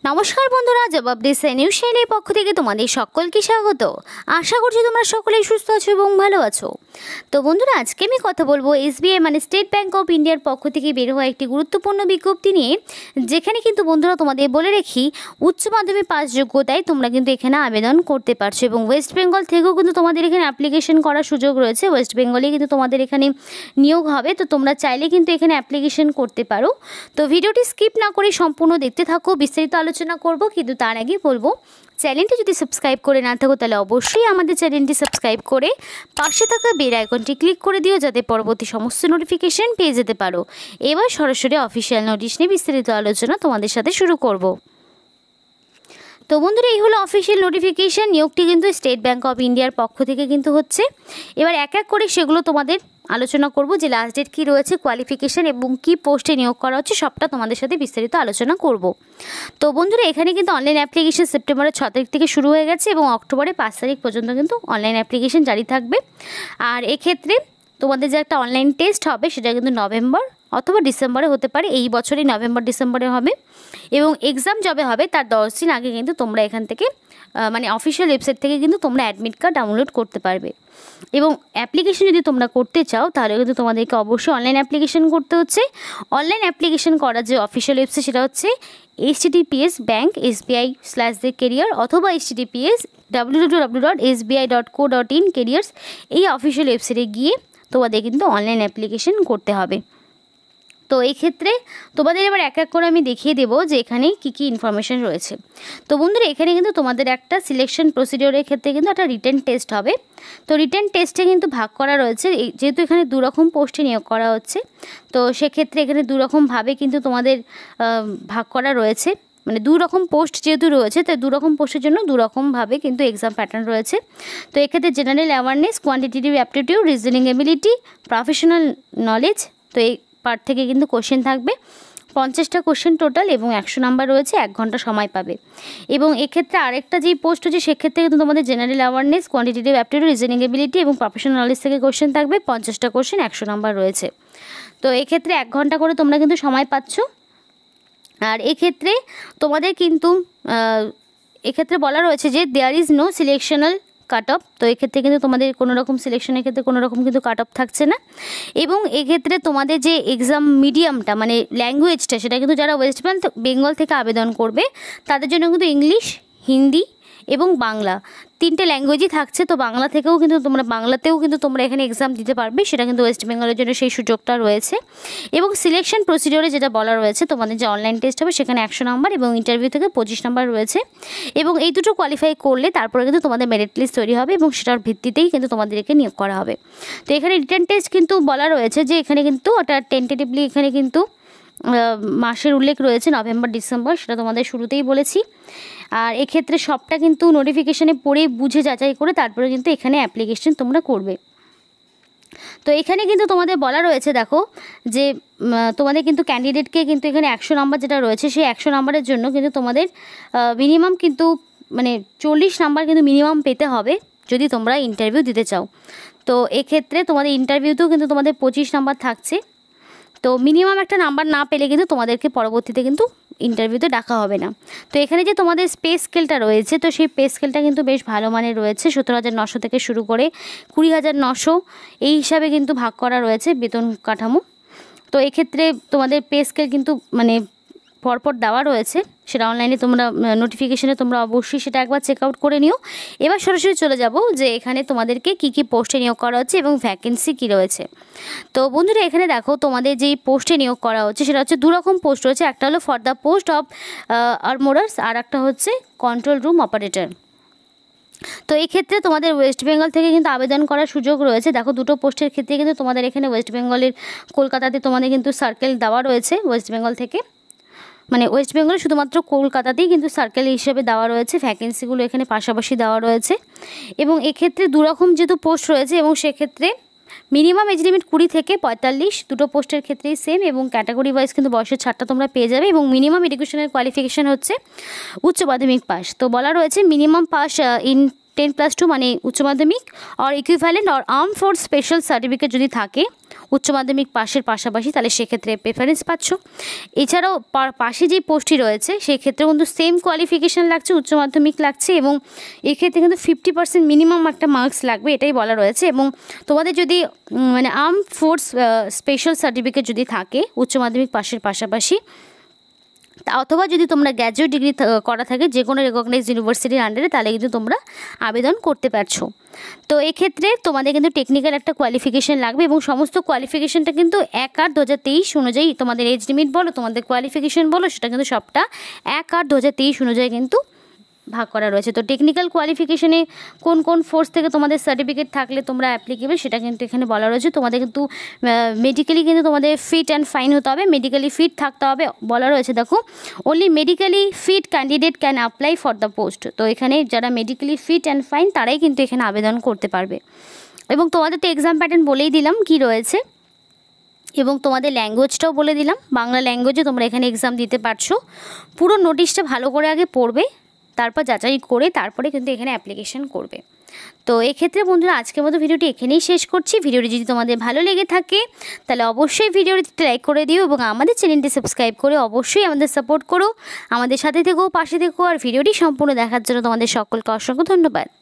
নমস্কার বন্ধুরা, জবাব দিছে নিউজ চ্যানেলের পক্ষ থেকে তোমাদের সকলকে স্বাগত। আশা করছি তোমরা সকলেই সুস্থ আছো এবং ভালো আছো। তো বন্ধুরা, আজকে আমি কথা বলবো SBI মানে স্টেট ব্যাংক অফ ইন্ডিয়ার পক্ষ থেকে বের হওয়া একটি গুরুত্বপূর্ণ বিজ্ঞপ্তি নিয়ে, যেখানে কিন্তু বন্ধুরা তোমাদের বলে রাখি উচ্চ মাধ্যমিক পাস যোগ্যতায় তোমরা কিন্তু এখানে আবেদন করতে পারছো এবং ওয়েস্ট বেঙ্গল থেকেও কিন্তু তোমাদের এখানে অ্যাপ্লিকেশন করার সুযোগ রয়েছে। ওয়েস্ট বেঙ্গলে কিন্তু তোমাদের এখানে নিয়োগ হবে, তো তোমরা চাইলে কিন্তু এখানে অ্যাপ্লিকেশন করতে পারো। তো ভিডিওটি স্কিপ না করে সম্পূর্ণ দেখতে থাকো, বিস্তারিত আলোচনা করব। কিন্তু তার আগে বলবো, চ্যানেলটি যদি সাবস্ক্রাইব করে না থাকো তাহলে অবশ্যই আমাদের চ্যানেলটি সাবস্ক্রাইব করে পাশে থাকা বেল আইকনটি ক্লিক করে দিও, যাতে পরবর্তী সমস্ত নোটিফিকেশন পেয়ে যেতে পারো। এবার সরাসরি অফিসিয়াল নোটিশ নিয়ে বিস্তারিত আলোচনা তোমাদের সাথে শুরু করব। তো বন্ধুরা, এই হলো অফিসিয়াল নোটিফিকেশান। নিয়োগটি কিন্তু স্টেট ব্যাংক অফ ইন্ডিয়ার পক্ষ থেকে কিন্তু হচ্ছে। এবার এক এক করে সেগুলো তোমাদের আলোচনা করব, যে লাস্ট ডেট কী রয়েছে, কোয়ালিফিকেশান এবং কী পোস্টে নিয়োগ করা হচ্ছে, সবটা তোমাদের সাথে বিস্তারিত আলোচনা করব। তো বন্ধুরা, এখানে কিন্তু অনলাইন অ্যাপ্লিকেশান সেপ্টেম্বরের 6 তারিখ থেকে শুরু হয়ে গেছে এবং অক্টোবরের 5 তারিখ পর্যন্ত কিন্তু অনলাইন অ্যাপ্লিকেশান জারি থাকবে। আর এক্ষেত্রে তোমাদের যে একটা অনলাইন টেস্ট হবে সেটা কিন্তু নভেম্বর অথবা ডিসেম্বরে হতে পারে, এই বছরই নভেম্বর ডিসেম্বরে হবে। এবং এক্সাম যবে হবে তার 10 দিন আগে কিন্তু তোমরা এখান থেকে মানে অফিসিয়াল ওয়েবসাইট থেকে কিন্তু তোমরা অ্যাডমিট কার্ড ডাউনলোড করতে পারবে। এবং অ্যাপ্লিকেশন যদি তোমরা করতে চাও তাহলে কিন্তু তোমাদেরকে অবশ্যই অনলাইন অ্যাপ্লিকেশন করতে হচ্ছে। অনলাইন অ্যাপ্লিকেশন করার যে অফিসিয়াল ওয়েবসাইট সেটা হচ্ছে https://bank/career অথবা https://www.sbi.co.in careers, এই অফিসিয়াল ওয়েবসাইটে গিয়ে তোমাদের কিন্তু অনলাইন অ্যাপ্লিকেশন করতে হবে। তো এই ক্ষেত্রে তোমাদের এবার এক এক করে আমি দেখিয়ে দেবো যে এখানে কী কী ইনফরমেশান রয়েছে। তো বন্ধুরা, এখানে কিন্তু তোমাদের একটা সিলেকশন প্রসিডিওরের ক্ষেত্রে কিন্তু একটা রিটেন টেস্ট হবে। তো রিটেন টেস্টে কিন্তু ভাগ করা রয়েছে, যেহেতু এখানে 2 রকম পোস্টে নিয়োগ করা হচ্ছে, তো সেক্ষেত্রে এখানে 2 রকমভাবে কিন্তু তোমাদের ভাগ করা রয়েছে। মানে 2 রকম পোস্ট যেহেতু রয়েছে, তাই 2 রকম পোস্টের জন্য 2 রকমভাবে কিন্তু এক্সাম প্যাটার্ন রয়েছে। তো এক্ষেত্রে general awareness, quantitative aptitude, reasoning ability, professional knowledge, তো এই পার্ট থেকে কিন্তু কোশ্চেন থাকবে 50টা কোশ্চেন টোটাল এবং 100 নাম্বার রয়েছে, 1 ঘন্টা সময় পাবে। এবং এক্ষেত্রে আরেকটা যেই পোস্ট হচ্ছে সেক্ষেত্রে কিন্তু তোমাদের general awareness, quantitative aptitude, reasoning ability এবং প্রফেশনাল নলেজ থেকে কোশ্চেন থাকবে 50টা কোশ্চেন, 100 নাম্বার রয়েছে। তো এক্ষেত্রে 1 ঘন্টা করে তোমরা কিন্তু সময় পাচ্ছ। আর এক্ষেত্রে তোমাদের কিন্তু এক্ষেত্রে বলা রয়েছে যে there is no selectional cut off. তো এক্ষেত্রে কিন্তু তোমাদের কোনো রকম সিলেকশনের ক্ষেত্রে কোনো রকম কিন্তু কাট অফ থাকছে না। এবং এক্ষেত্রে তোমাদের যে এক্সাম মিডিয়ামটা মানে ল্যাঙ্গুয়েজটা, সেটা কিন্তু যারা ওয়েস্ট বেঙ্গল থেকে আবেদন করবে তাদের জন্য কিন্তু ইংলিশ, হিন্দি এবং বাংলা 3টে ল্যাঙ্গুয়েজই থাকছে। তো বাংলাতেও কিন্তু তোমরা এখানে এক্সাম দিতে পারবে, সেটা কিন্তু ওয়েস্ট বেঙ্গলের জন্য সেই সুযোগটা রয়েছে। এবং সিলেকশন প্রসিডিওরে যেটা বলা রয়েছে, তোমাদের যে অনলাইন টেস্ট হবে সেখানে 100 নাম্বার এবং ইন্টারভিউ থেকে 25 নাম্বার রয়েছে। এবং এই দুটো কোয়ালিফাই করলে তারপরে কিন্তু তোমাদের মেরিট লিস্ট তৈরি হবে এবং সেটার ভিত্তিতেই কিন্তু তোমাদেরকে নিয়োগ করা হবে। তো এখানে রিটেন টেস্ট কিন্তু বলা রয়েছে যে এখানে কিন্তু ওটা টেন্টেটিভলি এখানে কিন্তু মাসের উল্লেখ রয়েছে নভেম্বর ডিসেম্বর, সেটা তোমাদের শুরুতেই বলেছি। আর এক্ষেত্রে সবটা কিন্তু নোটিফিকেশানে পড়ে বুঝে যাচাই করে তারপরে কিন্তু এখানে অ্যাপ্লিকেশন তোমরা করবে। তো এখানে কিন্তু তোমাদের বলা রয়েছে, দেখো যে তোমাদের কিন্তু ক্যান্ডিডেটকে কিন্তু এখানে 100 নাম্বার যেটা রয়েছে সেই 100 নাম্বারের জন্য কিন্তু তোমাদের মিনিমাম কিন্তু মানে 40 নাম্বার কিন্তু মিনিমাম পেতে হবে যদি তোমরা ইন্টারভিউ দিতে চাও। তো এক্ষেত্রে তোমাদের ইন্টারভিউতেও কিন্তু তোমাদের 25 নাম্বার থাকছে। তো মিনিমাম একটা নাম্বার না পেলে কিন্তু তোমাদেরকে পরবর্তীতে কিন্তু ইন্টারভিউতে ডাকা হবে না। তো এখানে যে তোমাদের পে স্কেলটা রয়েছে, তো সেই পে স্কেলটা কিন্তু বেশ ভালো মানের রয়েছে। 17,900 থেকে শুরু করে 20,900 এই হিসাবে কিন্তু ভাগ করা রয়েছে বেতন কাঠামো। তো এক্ষেত্রে তোমাদের পে স্কেল কিন্তু মানে পরপর দেওয়া রয়েছে, সেটা অনলাইনে তোমরা নোটিফিকেশানে তোমরা অবশ্যই সেটা একবার চেক আউট করে নিও। এবার সরাসরি চলে যাব যে এখানে তোমাদেরকে কী কী পোস্টে নিয়োগ করা হচ্ছে এবং ভ্যাকেন্সি কী রয়েছে। তো বন্ধুরা, এখানে দেখো তোমাদের যেই পোস্টে নিয়োগ করা হচ্ছে সেটা হচ্ছে 2 রকম পোস্ট রয়েছে। একটা হলো for the post of armourers, আর একটা হচ্ছে কন্ট্রোল রুম অপারেটর। তো এই ক্ষেত্রে তোমাদের ওয়েস্ট বেঙ্গল থেকে কিন্তু আবেদন করার সুযোগ রয়েছে। দেখো, 2টো পোস্টের ক্ষেত্রে কিন্তু তোমাদের এখানে ওয়েস্ট বেঙ্গলের কলকাতাতে তোমাদের কিন্তু সার্কেল দেওয়া রয়েছে ওয়েস্ট বেঙ্গল থেকে, মানে ওয়েস্ট বেঙ্গলে শুধুমাত্র কলকাতাতেই কিন্তু সার্কেল হিসেবে দেওয়া রয়েছে, ভ্যাকেন্সিগুলো এখানে পাশাপাশি দেওয়া রয়েছে। এবং এক্ষেত্রে 2 রকম যেহেতু পোস্ট রয়েছে এবং সেক্ষেত্রে মিনিমাম এজ লিমিট 20 থেকে 45, 2টো পোস্টের ক্ষেত্রেই সেম। এবং ক্যাটাগরি ওয়াইজ কিন্তু বয়সের ছাড়টা তোমরা পেয়ে যাবে। এবং মিনিমাম এডুকেশনের কোয়ালিফিকেশান হচ্ছে উচ্চ মাধ্যমিক পাস। তো বলা রয়েছে মিনিমাম পাস ইন 10+2 মানে উচ্চ মাধ্যমিক or equivalent or arm force special certificate যদি থাকে উচ্চ মাধ্যমিক পাশের পাশাপাশি, তাহলে সেক্ষেত্রে প্রেফারেন্স পাচ্ছ। এছাড়াও পাশে যে পোস্টটি রয়েছে সেক্ষেত্রে কিন্তু সেম কোয়ালিফিকেশান লাগছে, উচ্চ মাধ্যমিক লাগছে, এবং এক্ষেত্রে কিন্তু 50% মিনিমাম একটা মার্কস লাগবে, এটাই বলা রয়েছে। এবং তোমাদের যদি মানে আর্ম ফোর্স স্পেশাল সার্টিফিকেট যদি থাকে উচ্চ মাধ্যমিক পাশের পাশাপাশি, অথবা যদি তোমরা গ্র্যাজুয়েট ডিগ্রি করা থাকে যে কোনো রেকগনাইজড ইউনিভার্সিটির আন্ডারে, তাহলে কিন্তু তোমরা আবেদন করতে পারছো। তো এক্ষেত্রে তোমাদের কিন্তু টেকনিক্যাল একটা কোয়ালিফিকেশান লাগবে, এবং সমস্ত কোয়ালিফিকেশানটা কিন্তু 1/8/2023 অনুযায়ী, তোমাদের এজ লিমিট বলো, তোমাদের কোয়ালিফিকেশান বলো, সেটা কিন্তু সবটা 1/8/2023 অনুযায়ী কিন্তু ভাগ করা রয়েছে। তো টেকনিক্যাল কোয়ালিফিকেশানে কোন কোন ফোর্স থেকে তোমাদের সার্টিফিকেট থাকলে তোমরা অ্যাপ্লিকেবল সেটা কিন্তু এখানে বলা রয়েছে। তোমাদের কিন্তু মেডিকেলি কিন্তু তোমাদের ফিট অ্যান্ড ফাইন হতে হবে, মেডিকেলি ফিট থাকতে হবে বলা রয়েছে। দেখো, only medically fit candidate can apply for the post. তো এখানে যারা মেডিকেলি ফিট অ্যান্ড ফাইন তারাই কিন্তু এখানে আবেদন করতে পারবে। এবং তোমাদের তো এক্সাম প্যাটার্ন বলেই দিলাম কি রয়েছে, এবং তোমাদের ল্যাঙ্গুয়েজটাও বলে দিলাম, বাংলা ল্যাঙ্গুয়েজে তোমরা এখানে এক্সাম দিতে পারছো। পুরো নোটিশটা ভালো করে আগে পড়বে, তারপর যাচাই করে তারপরে কিন্তু এখানে অ্যাপ্লিকেশন করবে। তো এক্ষেত্রে বন্ধুরা আজকের মতো ভিডিওটি এখানেই শেষ করছি। ভিডিওটি যদি তোমাদের ভালো লেগে থাকে তাহলে অবশ্যই ভিডিওটি লাইক করে দিও, এবং আমাদের চ্যানেলটি সাবস্ক্রাইব করে অবশ্যই আমাদের সাপোর্ট করো, আমাদের সাথে থেকো, পাশে থেকো। আর ভিডিওটি সম্পূর্ণ দেখার জন্য তোমাদের সকলকে অসংখ্য ধন্যবাদ।